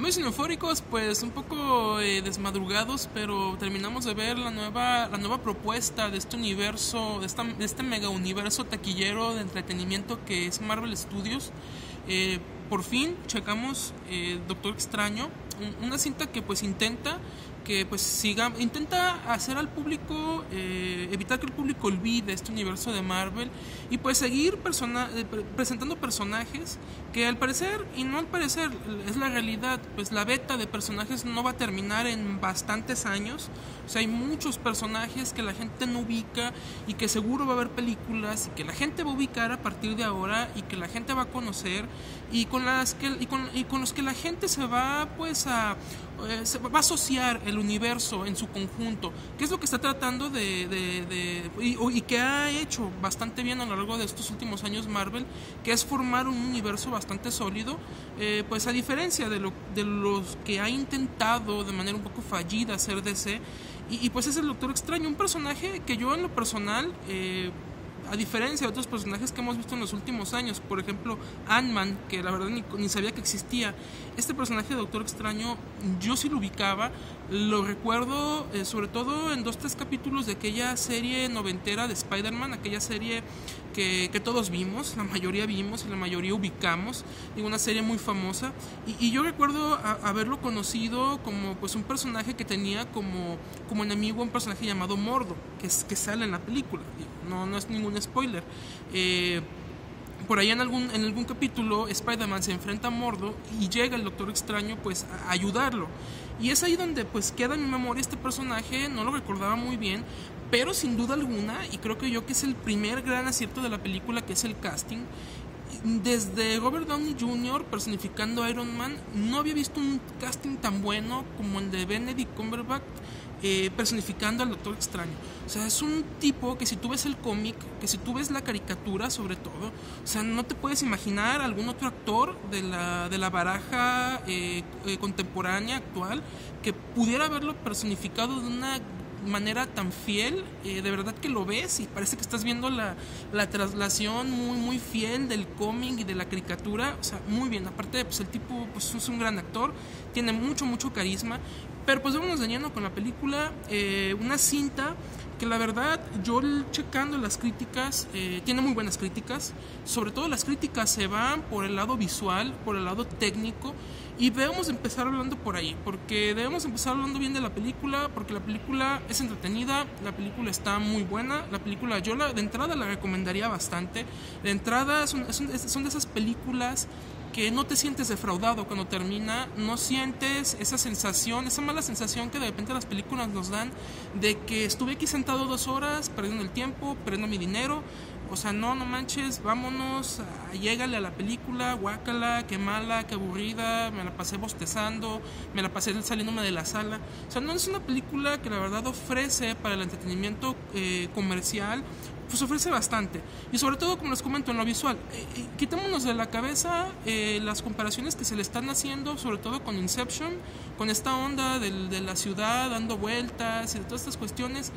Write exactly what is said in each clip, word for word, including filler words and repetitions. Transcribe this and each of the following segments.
muy eufóricos, pues un poco eh, desmadrugados, pero terminamos de ver la nueva la nueva propuesta de este universo, de, esta, de este mega universo taquillero de entretenimiento que es Marvel Studios. Eh, por fin checamos eh, Doctor Extraño, una cinta que pues intenta que pues siga, intenta hacer al público, eh, evitar que el público olvide este universo de Marvel y pues seguir persona, eh, presentando personajes que al parecer, y no al parecer, es la realidad, pues la beta de personajes no va a terminar en bastantes años. O sea, hay muchos personajes que la gente no ubica y que seguro va a haber películas y que la gente va a ubicar a partir de ahora y que la gente va a conocer y con las que y con, y con los que la gente se va pues a eh, se va a asociar el universo en su conjunto, que es lo que está tratando de, de, de y, y que ha hecho bastante bien a lo largo de estos últimos años Marvel, que es formar un universo bastante sólido, eh, pues a diferencia de, lo, de los que ha intentado de manera un poco fallida hacer D C, y, y pues es el Doctor Extraño, un personaje que yo en lo personal, eh, a diferencia de otros personajes que hemos visto en los últimos años, por ejemplo Ant-Man, que la verdad ni, ni sabía que existía, este personaje de Doctor Extraño yo sí lo ubicaba, lo recuerdo eh, sobre todo en dos, tres capítulos de aquella serie noventera de Spider-Man, aquella serie que, que todos vimos, la mayoría vimos y la mayoría ubicamos, y una serie muy famosa, y, y yo recuerdo a, haberlo conocido como pues un personaje que tenía como, como enemigo un personaje llamado Mordo, que, es, que sale en la película, no, no es ningún spoiler. Eh, por ahí en algún, en algún capítulo Spider-Man se enfrenta a Mordo y llega el Doctor Extraño pues a ayudarlo, y es ahí donde pues queda en mi memoria este personaje, no lo recordaba muy bien, pero sin duda alguna, y creo que yo que es el primer gran acierto de la película, que es el casting. Desde Robert Downey junior personificando a Iron Man, no había visto un casting tan bueno como el de Benedict Cumberbatch eh, personificando al Doctor Extraño. O sea, es un tipo que si tú ves el cómic, que si tú ves la caricatura sobre todo, o sea, no te puedes imaginar algún otro actor de la, de la baraja eh, eh, contemporánea, actual, que pudiera haberlo personificado de una manera tan fiel. Eh, de verdad que lo ves y parece que estás viendo la, la traslación muy muy fiel del cómic y de la caricatura. O sea, muy bien, aparte pues el tipo pues es un gran actor, tiene mucho mucho carisma. Pero pues vámonos de lleno con la película, eh, una cinta que la verdad yo checando las críticas, eh, tiene muy buenas críticas, sobre todo las críticas se van por el lado visual, por el lado técnico, y debemos empezar hablando por ahí, porque debemos empezar hablando bien de la película, porque la película es entretenida, la película está muy buena, la película yo la, de entrada la recomendaría bastante. De entrada son, son, son de esas películas que no te sientes defraudado cuando termina, no sientes esa sensación, esa mala sensación que de repente las películas nos dan de que estuve aquí sentado dos horas perdiendo el tiempo, perdiendo mi dinero. O sea, no, no manches, vámonos, llégale a la película, guácala, qué mala, qué aburrida, me la pasé bostezando, me la pasé saliéndome de la sala. O sea, no es una película que la verdad ofrece para el entretenimiento eh, comercial, pues ofrece bastante. Y sobre todo, como les comento, en lo visual, eh, eh, quitémonos de la cabeza eh, las comparaciones que se le están haciendo, sobre todo con Inception, con esta onda del, de la ciudad dando vueltas y de todas estas cuestiones,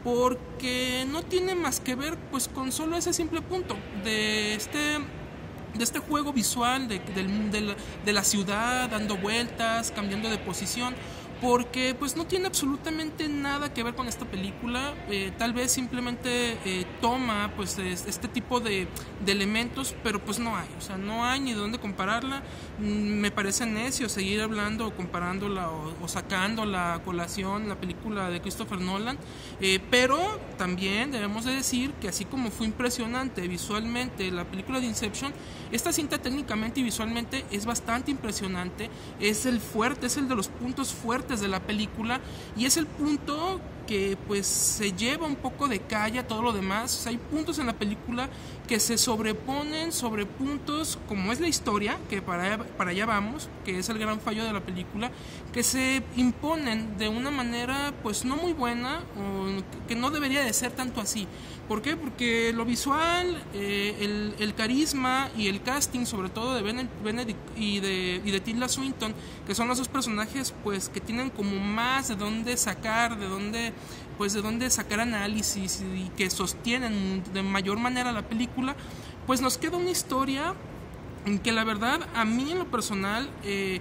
porque no tiene más que ver pues con solo ese simple punto de este de este juego visual de, de, de, la, de la ciudad dando vueltas, cambiando de posición, porque pues no tiene absolutamente nada que ver con esta película. Eh, tal vez simplemente eh, toma pues este tipo de, de elementos, pero pues no hay, o sea, no hay ni de dónde compararla. Me parece necio seguir hablando o comparándola o, o sacándola a colación la película de Christopher Nolan, eh, pero también debemos de decir que así como fue impresionante visualmente la película de Inception, esta cinta técnicamente y visualmente es bastante impresionante, es el fuerte, es el de los puntos fuertes de la película, y es el punto que pues se lleva un poco de calle a todo lo demás. O sea, hay puntos en la película que se sobreponen sobre puntos como es la historia, que para, para allá vamos, que es el gran fallo de la película, que se imponen de una manera pues no muy buena, o que no debería de ser tanto así. ¿Por qué? Porque lo visual, eh, el, el carisma y el casting, sobre todo de Benedict y de, y de Tilda Swinton, que son los dos personajes pues que tienen como más de dónde sacar, de dónde pues de dónde sacar análisis y que sostienen de mayor manera la película, pues nos queda una historia que la verdad a mí en lo personal eh,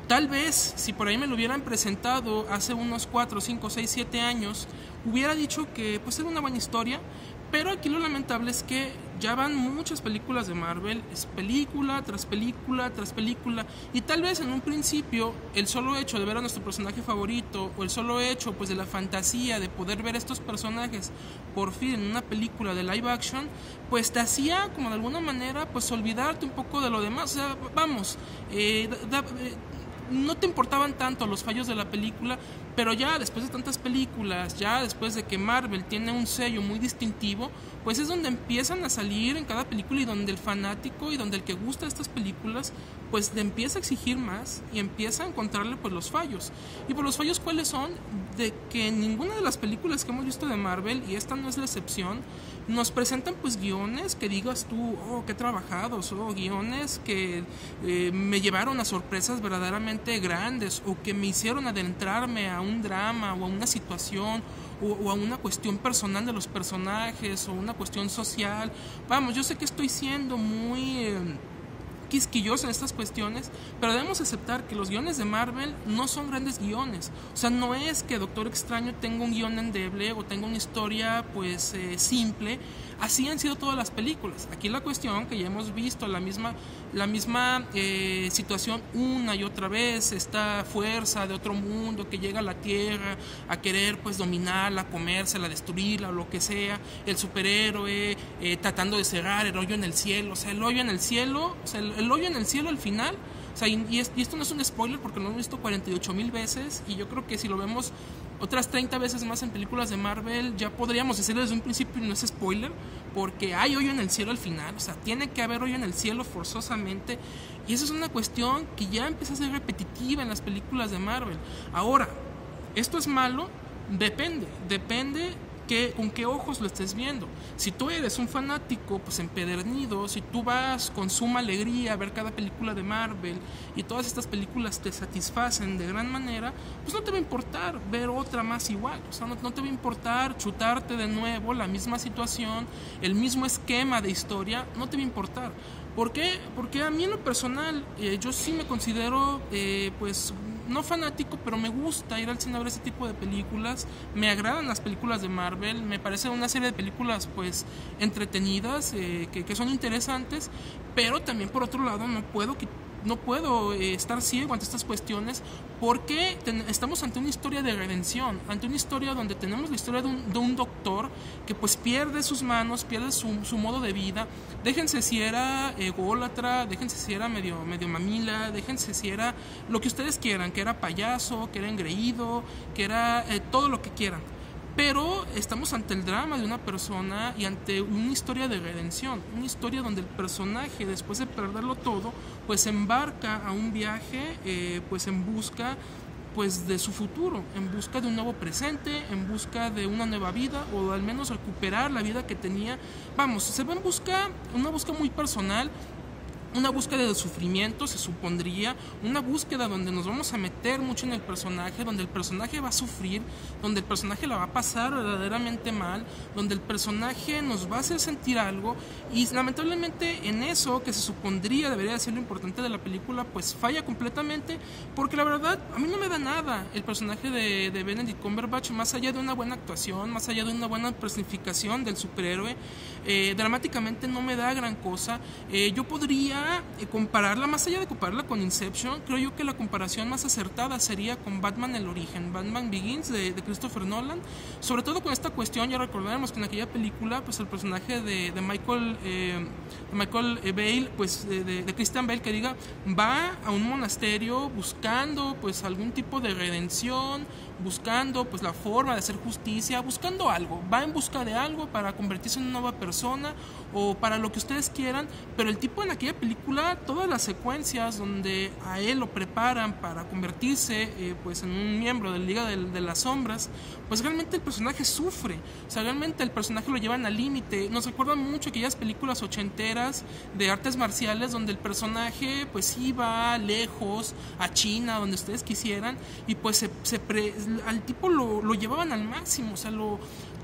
Tal vez, si por ahí me lo hubieran presentado hace unos cuatro, cinco, seis, siete años, hubiera dicho que pues era una buena historia, pero aquí lo lamentable es que ya van muchas películas de Marvel, es película tras película tras película, y tal vez en un principio el solo hecho de ver a nuestro personaje favorito, o el solo hecho pues de la fantasía de poder ver estos personajes por fin en una película de live action, pues te hacía como de alguna manera pues olvidarte un poco de lo demás. O sea, vamos, eh, da, da, eh, no te importaban tanto los fallos de la película, pero ya después de tantas películas, ya después de que Marvel tiene un sello muy distintivo, pues es donde empiezan a salir en cada película, y donde el fanático y donde el que gusta de estas películas pues le empieza a exigir más y empieza a encontrarle pues los fallos. Y por los fallos, ¿cuáles son? De que en ninguna de las películas que hemos visto de Marvel, y esta no es la excepción, nos presentan pues guiones que digas tú, oh, qué trabajados, o oh, guiones que eh, me llevaron a sorpresas verdaderamente grandes, o que me hicieron adentrarme a un drama o a una situación, o, o a una cuestión personal de los personajes, o una cuestión social. Vamos, yo sé que estoy siendo muy eh, quisquilloso en estas cuestiones, pero debemos aceptar que los guiones de Marvel no son grandes guiones. O sea, no es que Doctor Extraño tenga un guión endeble o tenga una historia pues eh, simple. Así han sido todas las películas. Aquí la cuestión, que ya hemos visto la misma, la misma eh, situación una y otra vez, esta fuerza de otro mundo que llega a la Tierra a querer pues dominarla, comérsela, destruirla o lo que sea, el superhéroe eh, tratando de cerrar el hoyo en el cielo. O sea, el hoyo en el cielo, o sea, el, el hoyo en el cielo al final. O sea, y, y esto no es un spoiler porque lo hemos visto cuarenta y ocho mil veces, y yo creo que si lo vemos otras treinta veces más en películas de Marvel, ya podríamos decirlo desde un principio y no es spoiler, porque hay hoyo en el cielo al final. O sea, tiene que haber hoyo en el cielo forzosamente, y eso es una cuestión que ya empieza a ser repetitiva en las películas de Marvel. Ahora, ¿esto es malo? Depende, depende que, con qué ojos lo estés viendo. Si tú eres un fanático pues empedernido, si tú vas con suma alegría a ver cada película de Marvel y todas estas películas te satisfacen de gran manera, pues no te va a importar ver otra más igual. O sea, no, no te va a importar chutarte de nuevo la misma situación, el mismo esquema de historia, no te va a importar. ¿Por qué? Porque a mí en lo personal eh, yo sí me considero eh, pues no fanático, pero me gusta ir al cine a ver ese tipo de películas. Me agradan las películas de Marvel, me parece una serie de películas pues entretenidas, eh, que, que son interesantes, pero también por otro lado no puedo quitar no puedo eh, estar ciego ante estas cuestiones, porque ten, estamos ante una historia de redención, ante una historia donde tenemos la historia de un, de un doctor que pues pierde sus manos, pierde su, su modo de vida. Déjense si era ególatra, déjense si era medio, medio mamila, déjense si era lo que ustedes quieran, que era payaso, que era engreído, que era eh, todo lo que quieran. Pero estamos ante el drama de una persona y ante una historia de redención, una historia donde el personaje, después de perderlo todo, pues embarca a un viaje eh, pues en busca pues de su futuro, en busca de un nuevo presente, en busca de una nueva vida, o al menos recuperar la vida que tenía. Vamos, se va en busca, una búsqueda muy personal, una búsqueda de sufrimiento, se supondría, una búsqueda donde nos vamos a meter mucho en el personaje, donde el personaje va a sufrir, donde el personaje la va a pasar verdaderamente mal, donde el personaje nos va a hacer sentir algo, y lamentablemente en eso, que se supondría debería ser lo importante de la película, pues falla completamente, porque la verdad a mí no me da nada el personaje de, de Benedict Cumberbatch, más allá de una buena actuación, más allá de una buena personificación del superhéroe. Eh, dramáticamente no me da gran cosa. eh, yo podría Eh, compararla, más allá de compararla con Inception, creo yo que la comparación más acertada sería con Batman el origen, Batman Begins de, de Christopher Nolan, sobre todo con esta cuestión. Ya recordaremos que en aquella película pues el personaje de, de Michael eh, de Michael Bale, pues de, de, de Christian Bale, que diga, va a un monasterio buscando pues algún tipo de redención, buscando pues la forma de hacer justicia, buscando algo, va en busca de algo para convertirse en una nueva persona o para lo que ustedes quieran. Pero el tipo en aquella película, todas las secuencias donde a él lo preparan para convertirse eh, pues en un miembro de la Liga de, de las Sombras, pues realmente el personaje sufre, o sea, realmente el personaje lo llevan al límite. Nos recuerdan mucho aquellas películas ochenteras de artes marciales donde el personaje pues iba lejos, a China, donde ustedes quisieran, y pues se, se pre, al tipo lo, lo llevaban al máximo. O sea, lo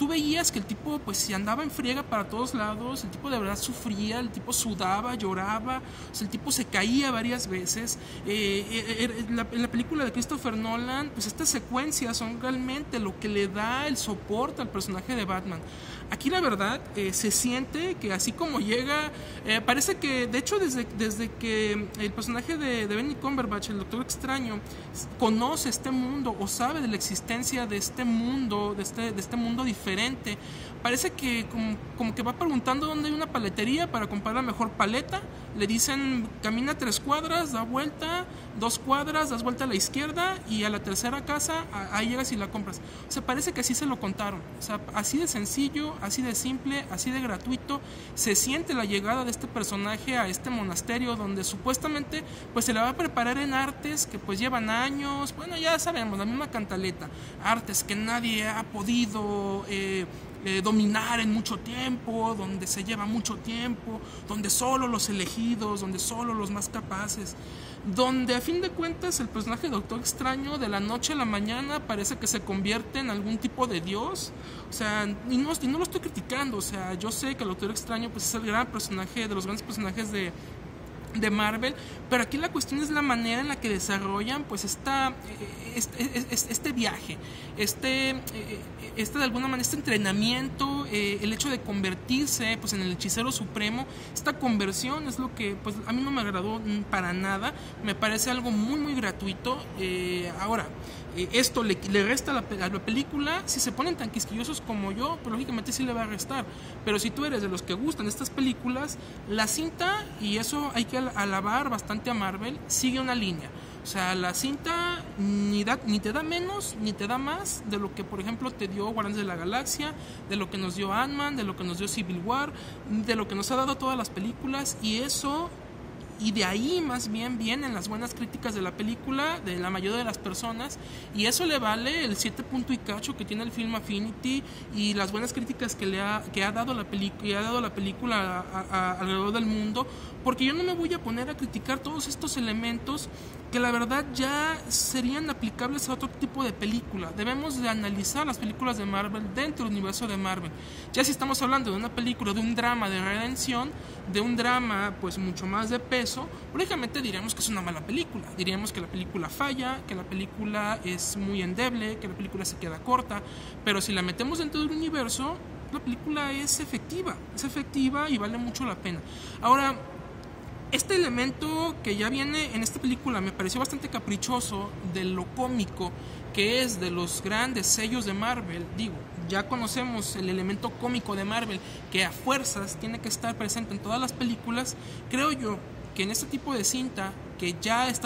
tú veías que el tipo pues se andaba en friega para todos lados, el tipo de verdad sufría, el tipo sudaba, lloraba, o sea, el tipo se caía varias veces. Eh, eh, en, la, en la película de Christopher Nolan, pues estas secuencias son realmente lo que le da el soporte al personaje de Batman. Aquí la verdad eh, se siente que así como llega, eh, parece que de hecho desde, desde que el personaje de, de Benedict Cumberbatch, el Doctor Extraño, conoce este mundo o sabe de la existencia de este mundo, de este, de este mundo diferente, parece que como, como que va preguntando dónde hay una paletería para comprar la mejor paleta. Le dicen camina tres cuadras, da vuelta, dos cuadras, das vuelta a la izquierda y a la tercera casa ahí llegas y la compras. O sea, parece que así se lo contaron. O sea, así de sencillo, así de simple, así de gratuito se siente la llegada de este personaje a este monasterio donde supuestamente pues se le va a preparar en artes que pues llevan años, bueno, ya sabemos, la misma cantaleta, artes que nadie ha podido eh, eh, dominar en mucho tiempo, donde se lleva mucho tiempo, donde solo los elegidos, donde solo los más capaces, donde a fin de cuentas el personaje de Doctor Extraño de la noche a la mañana parece que se convierte en algún tipo de dios. O sea, y no, y no lo estoy criticando, o sea, yo sé que el Doctor Extraño pues es el gran personaje, de los grandes personajes de de Marvel, pero aquí la cuestión es la manera en la que desarrollan pues esta, este, este viaje, este, este de alguna manera este entrenamiento, eh, el hecho de convertirse pues en el hechicero supremo. Esta conversión es lo que pues a mí no me agradó para nada, me parece algo muy muy gratuito. Eh, ahora eh, esto le, le resta a la, a la película. Si se ponen tan quisquillosos como yo, pues lógicamente sí le va a restar, pero si tú eres de los que gustan estas películas, la cinta, y eso hay que alabar bastante a Marvel, sigue una línea. O sea, la cinta ni, da, ni te da menos ni te da más de lo que por ejemplo te dio Guardianes de la Galaxia, de lo que nos dio Ant-Man, de lo que nos dio Civil War, de lo que nos ha dado todas las películas. Y eso, y de ahí más bien vienen las buenas críticas de la película de la mayoría de las personas, y eso le vale el siete punto y cacho que tiene el Film Affinity y las buenas críticas que le ha, que ha dado la película, ha dado la película a, a, alrededor del mundo, porque yo no me voy a poner a criticar todos estos elementos que la verdad ya serían aplicables a otro tipo de película. Debemos de analizar las películas de Marvel dentro del universo de Marvel. Ya si estamos hablando de una película, de un drama de redención, de un drama pues mucho más de peso, lógicamente diríamos que es una mala película, diríamos que la película falla, que la película es muy endeble, que la película se queda corta, pero si la metemos dentro del universo, la película es efectiva, es efectiva y vale mucho la pena. Ahora, este elemento que ya viene en esta película me pareció bastante caprichoso de lo cómico, que es de los grandes sellos de Marvel. Digo, ya conocemos el elemento cómico de Marvel, que a fuerzas tiene que estar presente en todas las películas. Creo yo que en este tipo de cinta, que ya está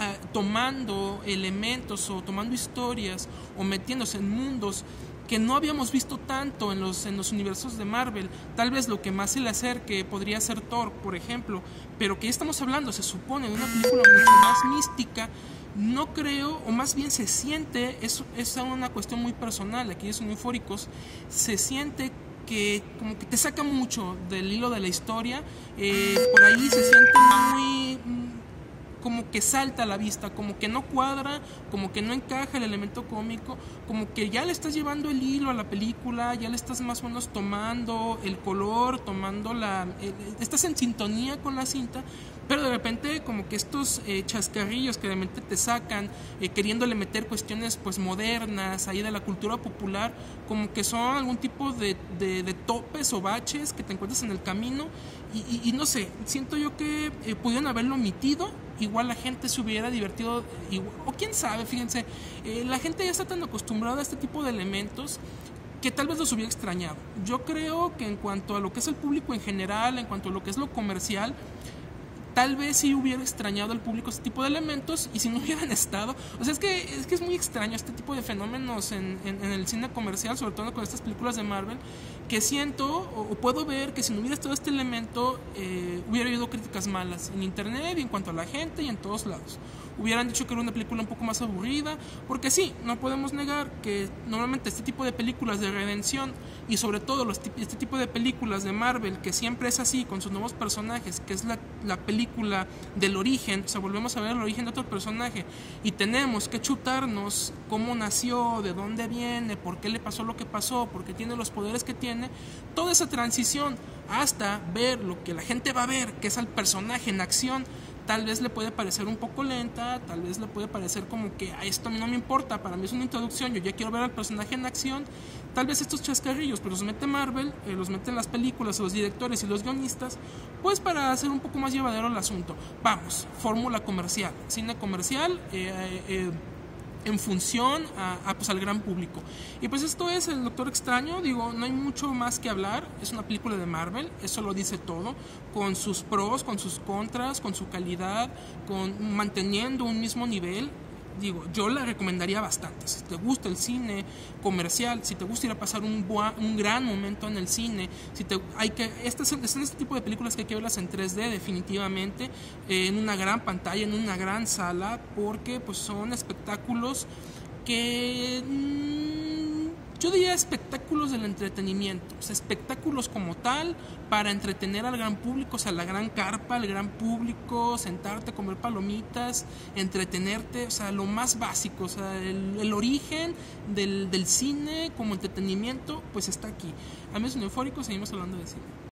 tomando elementos o tomando historias o metiéndose en mundos que no habíamos visto tanto en los, en los universos de Marvel, tal vez lo que más se le acerque podría ser Thor, por ejemplo, pero que ya estamos hablando, se supone, de una película mucho más mística. No creo, o más bien se siente, es, es una cuestión muy personal, aquí son eufóricos, se siente que como que te saca mucho del hilo de la historia, eh, por ahí se siente muy... como que salta a la vista, como que no cuadra, como que no encaja el elemento cómico, como que ya le estás llevando el hilo a la película, ya le estás más o menos tomando el color, tomando la... Eh, estás en sintonía con la cinta, pero de repente como que estos eh, chascarrillos que realmente te sacan, eh, queriéndole meter cuestiones pues modernas, ahí de la cultura popular, como que son algún tipo de, de, de topes o baches que te encuentras en el camino, y, y, y no sé, siento yo que eh, pudieron haberlo omitido. Igual la gente se hubiera divertido, igual, o quién sabe, fíjense, eh, la gente ya está tan acostumbrada a este tipo de elementos que tal vez los hubiera extrañado. Yo creo que en cuanto a lo que es el público en general, en cuanto a lo que es lo comercial, tal vez sí hubiera extrañado al público este tipo de elementos, y si no hubieran estado, o sea, es que es, que es muy extraño este tipo de fenómenos en, en, en el cine comercial, sobre todo con estas películas de Marvel, que siento o, o puedo ver que si no hubiera estado este elemento, eh, hubiera habido críticas malas en internet y en cuanto a la gente y en todos lados. hubieran dicho que era una película un poco más aburrida, porque sí, no podemos negar que normalmente este tipo de películas de redención y sobre todo los, este tipo de películas de Marvel, que siempre es así con sus nuevos personajes, que es la, la película del origen, o sea, volvemos a ver el origen de otro personaje y tenemos que chutarnos cómo nació, de dónde viene, por qué le pasó lo que pasó, por qué tiene los poderes que tiene, toda esa transición hasta ver lo que la gente va a ver, que es al personaje en acción, tal vez le puede parecer un poco lenta, tal vez le puede parecer como que a esto a mí no me importa, para mí es una introducción, yo ya quiero ver al personaje en acción, tal vez estos chascarrillos, pero los mete Marvel, eh, los meten las películas, los directores y los guionistas, pues para hacer un poco más llevadero el asunto. Vamos, fórmula comercial, cine comercial, eh, eh, en función a, a, pues, al gran público. Y pues esto es el Doctor Extraño, digo, no hay mucho más que hablar, es una película de Marvel, eso lo dice todo, con sus pros, con sus contras, con su calidad, con manteniendo un mismo nivel. Digo, yo la recomendaría bastante. Si te gusta el cine comercial, si te gusta ir a pasar un, bua, un gran momento en el cine, si te, hay que, este es este tipo de películas que hay que verlas en tres D definitivamente, eh, en una gran pantalla, en una gran sala, porque pues son espectáculos que mmm, yo diría espectáculos del entretenimiento, o sea, espectáculos como tal para entretener al gran público, o sea, la gran carpa, el gran público, sentarte, comer palomitas, entretenerte, o sea, lo más básico, o sea, el, el origen del, del cine como entretenimiento, pues está aquí. A mí es un eufórico, seguimos hablando de cine.